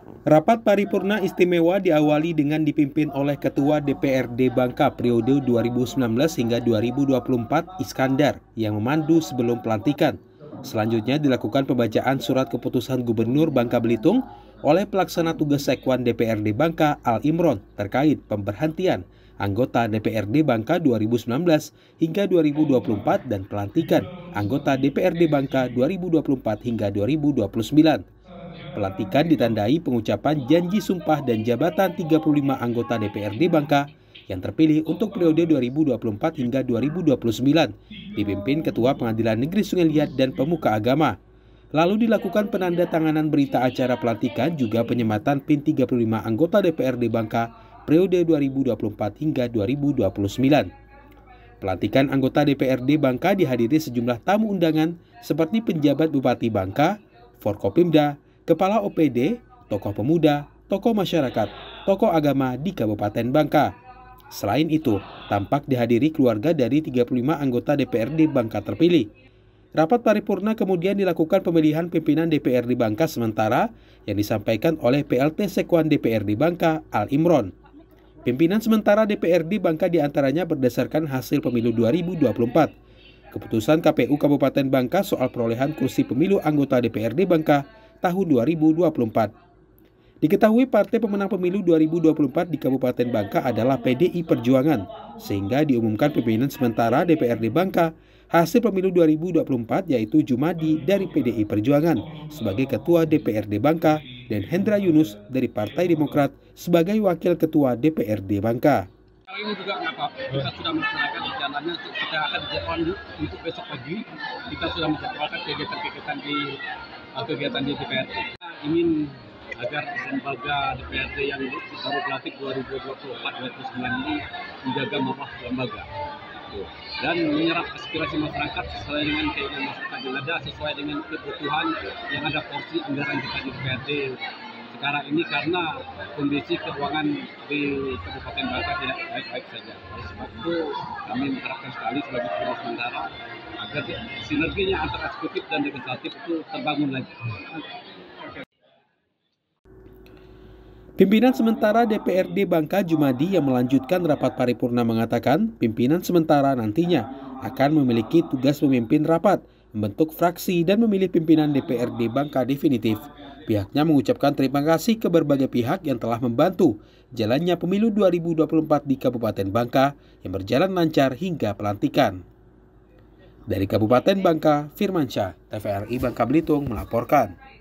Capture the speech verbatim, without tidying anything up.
Rapat paripurna istimewa diawali dengan dipimpin oleh Ketua D P R D Bangka periode dua ribu sembilan belas hingga dua ribu dua puluh empat Iskandar yang memandu sebelum pelantikan. Selanjutnya dilakukan pembacaan surat keputusan Gubernur Bangka Belitung oleh pelaksana tugas Sekwan D P R D Bangka Al Imron terkait pemberhentian anggota D P R D Bangka dua ribu sembilan belas hingga dua ribu dua puluh empat dan pelantikan anggota D P R D Bangka dua ribu dua puluh empat hingga dua ribu dua puluh sembilan. Pelantikan ditandai pengucapan janji sumpah dan jabatan tiga puluh lima anggota D P R D Bangka yang terpilih untuk periode dua ribu dua puluh empat hingga dua ribu dua puluh sembilan, dipimpin Ketua Pengadilan Negeri Sungai Liat dan pemuka agama. Lalu dilakukan penandatanganan berita acara pelantikan juga penyematan P I N tiga puluh lima anggota D P R D Bangka periode dua ribu dua puluh empat hingga dua ribu dua puluh sembilan. Pelantikan anggota D P R D Bangka dihadiri sejumlah tamu undangan seperti penjabat Bupati Bangka, Forkopimda, Kepala O P D, tokoh pemuda, tokoh masyarakat, tokoh agama di Kabupaten Bangka. Selain itu, tampak dihadiri keluarga dari tiga puluh lima anggota D P R D Bangka terpilih. Rapat paripurna kemudian dilakukan pemilihan pimpinan D P R D Bangka sementara yang disampaikan oleh P L T Sekwan D P R D Bangka Al Imron. Pimpinan sementara D P R D Bangka diantaranya berdasarkan hasil pemilu dua ribu dua puluh empat. Keputusan K P U Kabupaten Bangka soal perolehan kursi pemilu anggota D P R D Bangka tahun dua ribu dua puluh empat. Diketahui partai pemenang pemilu dua ribu dua puluh empat di Kabupaten Bangka adalah P D I Perjuangan, sehingga diumumkan pimpinan sementara D P R D Bangka hasil pemilu dua ribu dua puluh empat yaitu Jumadi dari P D I Perjuangan sebagai Ketua D P R D Bangka dan Hendra Yunus dari Partai Demokrat sebagai Wakil Ketua D P R D Bangka. Kali ini juga nggak apa-apa, kita sudah melaksanakan rencananya, kita akan dijadwal untuk besok pagi, kita sudah menjadwalkan kegiatan-kegiatan di kegiatan di D P R D. Kita ingin agar lembaga D P R D yang baru dilantik dua ribu dua puluh empat dua ribu dua puluh sembilan ini menjaga marwah lembaga dan menyerap aspirasi masyarakat sesuai dengan keinginan masyarakat yang ada, sesuai dengan kebutuhan yang ada porsi anggaran kita di D P R D sekarang ini, karena kondisi keuangan di Kabupaten Bangka tidak baik-baik saja. Oleh sebab itu kami mengharapkan sekali sebagai pengurus sementara agar sinerginya antara eksekutif dan legislatif itu terbangun lagi. Pimpinan sementara D P R D Bangka Jumadi yang melanjutkan rapat paripurna mengatakan pimpinan sementara nantinya akan memiliki tugas memimpin rapat, membentuk fraksi dan memilih pimpinan D P R D Bangka definitif. Pihaknya mengucapkan terima kasih ke berbagai pihak yang telah membantu jalannya pemilu dua ribu dua puluh empat di Kabupaten Bangka yang berjalan lancar hingga pelantikan. Dari Kabupaten Bangka, Firmansyah, T V R I Bangka Belitung melaporkan.